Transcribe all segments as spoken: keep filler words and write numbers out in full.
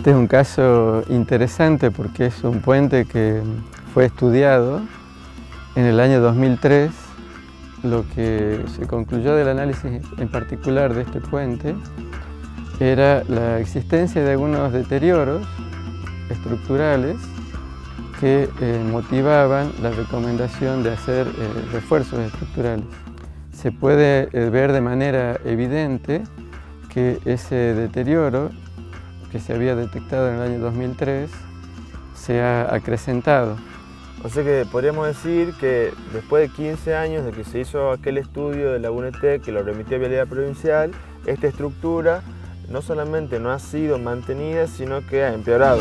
Este es un caso interesante porque es un puente que fue estudiado en el año dos mil tres. Lo que se concluyó del análisis en particular de este puente era la existencia de algunos deterioros estructurales que eh, motivaban la recomendación de hacer eh, refuerzos estructurales. Se puede eh, ver de manera evidente que ese deterioro que se había detectado en el año dos mil tres se ha acrecentado. O sea que podríamos decir que después de quince años de que se hizo aquel estudio de la U N T que lo remitió a Vialidad Provincial, esta estructura no solamente no ha sido mantenida, sino que ha empeorado.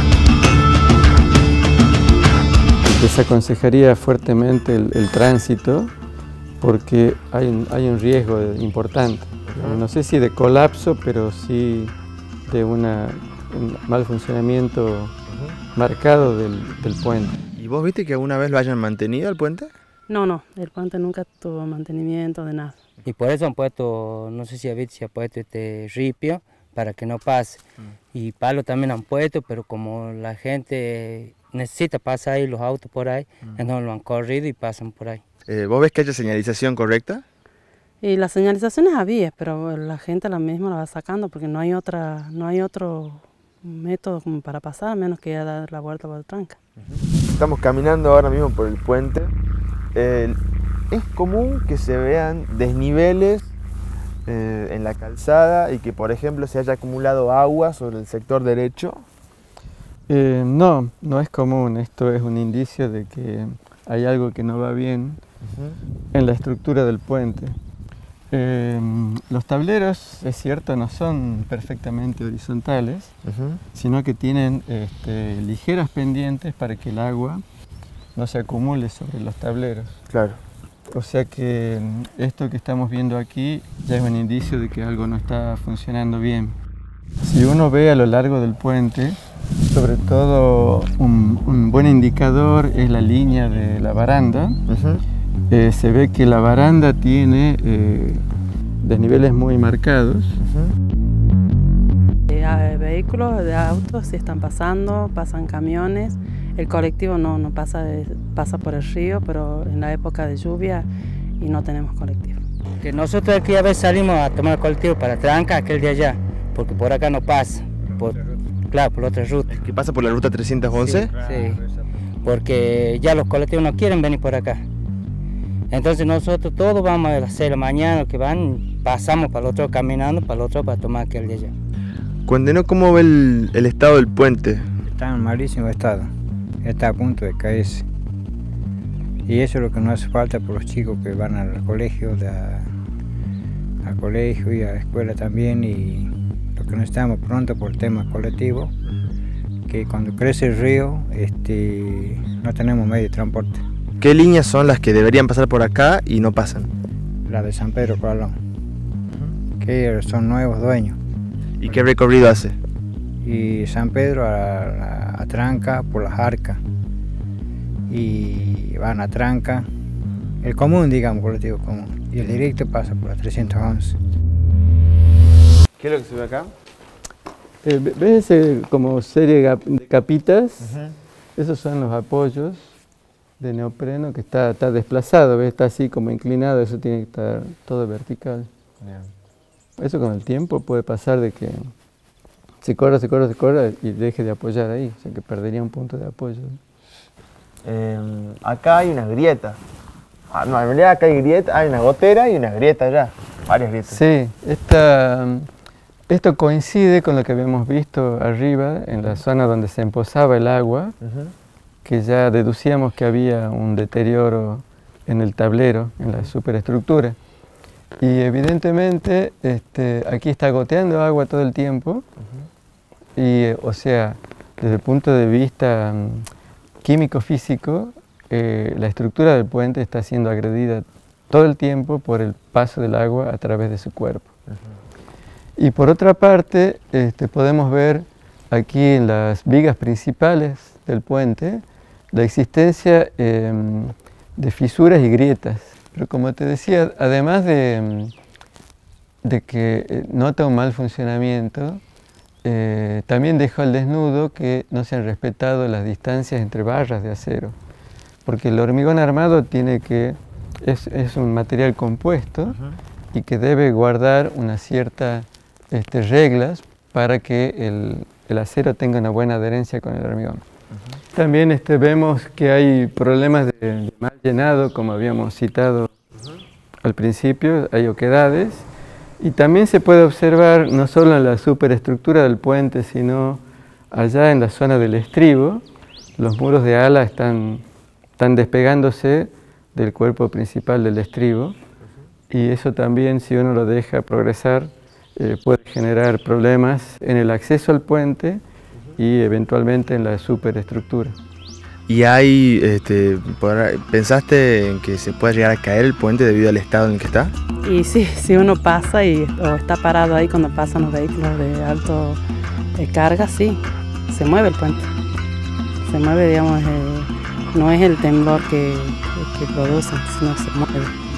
Desaconsejaría fuertemente el, el tránsito porque hay un, hay un riesgo de, importante. Uh-huh. No sé si de colapso, pero sí de una, un mal funcionamiento uh-huh. marcado del, del puente. ¿Y vos viste que alguna vez lo hayan mantenido el puente? No, no, el puente nunca tuvo mantenimiento de nada. Y por eso han puesto, no sé si ha visto, si ha puesto este ripio para que no pase. Mm. Y palo también han puesto, pero como la gente necesita pasar ahí, los autos por ahí, mm. entonces lo han corrido y pasan por ahí. Eh, ¿Vos ves que haya señalización correcta? Y las señalizaciones había, pero la gente la misma la va sacando porque no hay otra, no hay otro método como para pasar, a menos que ya dar la vuelta por el tranca. Uh-huh. Estamos caminando ahora mismo por el puente. Eh, es común que se vean desniveles eh, en la calzada y que, por ejemplo, se haya acumulado agua sobre el sector derecho. Eh, no, no es común. Esto es un indicio de que hay algo que no va bien uh-huh. en la estructura del puente. Eh, los tableros, es cierto, no son perfectamente horizontales, uh-huh. sino que tienen este, ligeras pendientes para que el agua no se acumule sobre los tableros. Claro. O sea que esto que estamos viendo aquí ya es un indicio de que algo no está funcionando bien. Si uno ve a lo largo del puente, sobre todo un, un buen indicador es la línea de la baranda. Uh-huh. Eh, se ve que la baranda tiene eh, desniveles muy marcados. Uh-huh. eh, vehículos de autos sí están pasando, pasan camiones. El colectivo no, no pasa, de, pasa por el río, pero en la época de lluvia y no tenemos colectivo. Que nosotros aquí a veces salimos a tomar el colectivo para Tranca, aquel de allá, porque por acá no pasa. Por, claro, por otra ruta. ¿Es que pasa por la ruta trescientos once? Sí, sí, porque ya los colectivos no quieren venir por acá. Entonces nosotros todos vamos a las seis de la mañana, que van, pasamos para el otro caminando, para el otro para tomar aquel de allá. Cuéntenos cómo ve el, el estado del puente. Está en malísimo estado, está a punto de caerse. Y eso es lo que nos hace falta por los chicos que van al colegio, de, al colegio y a la escuela también, y lo que no estamos pronto por el tema colectivo, que cuando crece el río este, no tenemos medio de transporte. ¿Qué líneas son las que deberían pasar por acá y no pasan? La de San Pedro Colón, uh-huh. que son nuevos dueños. ¿Y qué recorrido hace? Y San Pedro a, a, a Tranca por las Arcas. Y van a Tranca, el común, digamos, colectivo común. Y el directo pasa por la trescientos once. ¿Qué es lo que se ve acá? Eh, ¿Ves ese como serie de capitas? Uh-huh. Esos son los apoyos de neopreno que está, está desplazado, ¿ves? Está así como inclinado, eso tiene que estar todo vertical. Yeah. Eso con el tiempo puede pasar de que se corra, se corra, se corra y deje de apoyar ahí, o sea que perdería un punto de apoyo. Eh, acá hay una grieta. Ah, no, en realidad acá hay grieta, hay una gotera y una grieta allá, varias grietas. Sí, esta, esto coincide con lo que habíamos visto arriba, en la zona donde se empozaba el agua, uh-huh. que ya deducíamos que había un deterioro en el tablero, en la superestructura. Y evidentemente este, aquí está goteando agua todo el tiempo, uh-huh. y o sea, desde el punto de vista um, químico-físico, eh, la estructura del puente está siendo agredida todo el tiempo por el paso del agua a través de su cuerpo. Uh-huh. Y por otra parte, este, podemos ver aquí en las vigas principales del puente la existencia eh, de fisuras y grietas. Pero como te decía, además de, de que nota un mal funcionamiento, eh, también dejó al desnudo que no se han respetado las distancias entre barras de acero, porque el hormigón armado tiene que, es, es un material compuesto uh-huh. y que debe guardar unas ciertas este, reglas para que el, el acero tenga una buena adherencia con el hormigón. Uh-huh. También este, vemos que hay problemas de, de mal llenado, como habíamos citado uh-huh. al principio, hay oquedades, y también se puede observar no solo en la superestructura del puente, sino allá en la zona del estribo, los muros de ala están, están despegándose del cuerpo principal del estribo, uh-huh. y eso también, si uno lo deja progresar, eh, puede generar problemas en el acceso al puente uh-huh. y eventualmente en la superestructura. ¿Y hay, este, pensaste en que se puede llegar a caer el puente debido al estado en el que está? Y sí, si uno pasa y, o está parado ahí cuando pasan los vehículos de alto de carga, sí, se mueve el puente. Se mueve, digamos, eh, no es el temblor que, que producen, sino se mueve.